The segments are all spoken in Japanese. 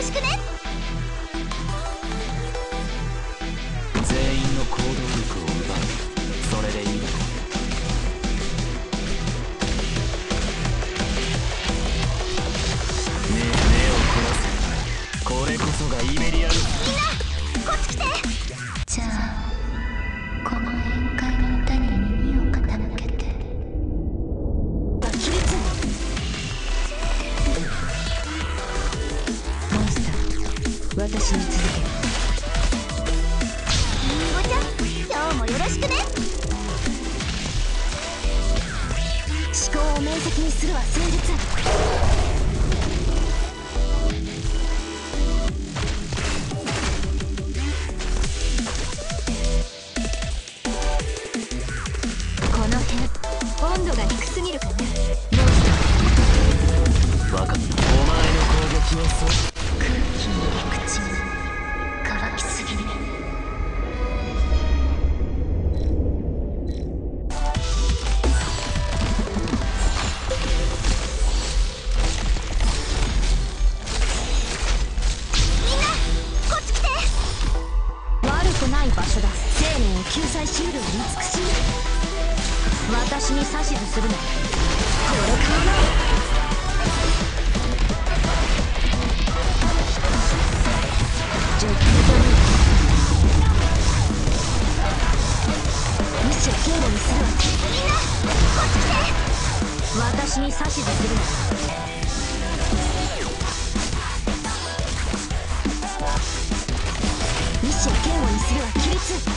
しくね。 全員の行動力を奪う。それでいいだろう。ねえ目を凝らせ。これこそがイベリアル。 みんなこっち来て。 じゃあこの宴会の歌に耳を傾けて。 起立。 モンスター、私に続け。 りんごちゃん、今日もよろしくね。思考を明晰にするは戦術。この辺温度が低すぎるかな。モンスター、 分かった。お前の攻撃はそう。 空気に口に乾きすぎね。 みんなこっち来て。悪くない場所だ。生命を救済しうる美しい。私に指図するな。これからな。ジョッキとね。一生懸命にするわ。みんなこっち来て。私に指図するな。一生懸命にするわ。起立。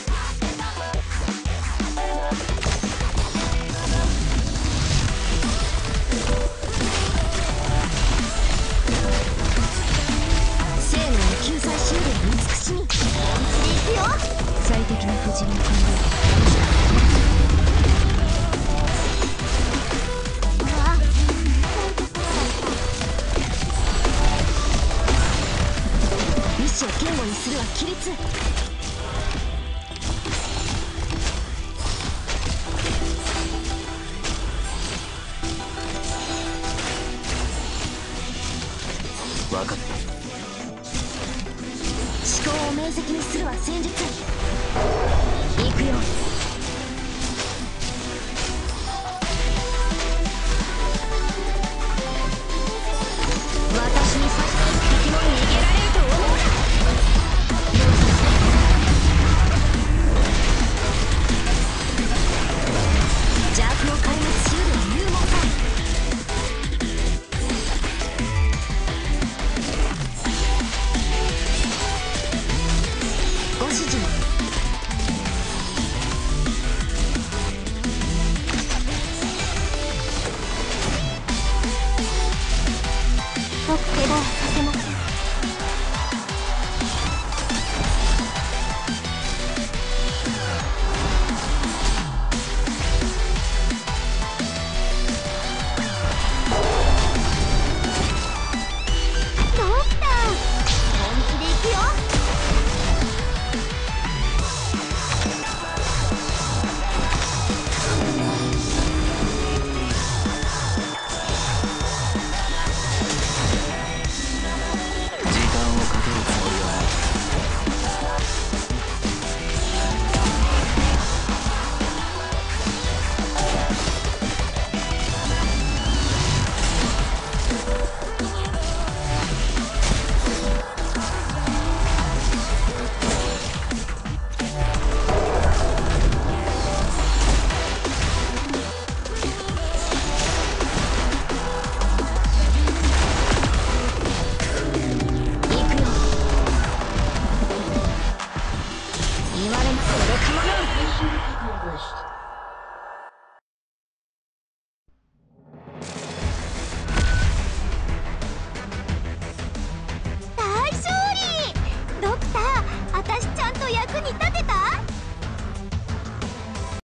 生命を救済しうる美しみ。本気でいくよ。 最適な布陣を考一生懸命にするわ。起立。 分かった。 思考を明晰にするは戦術。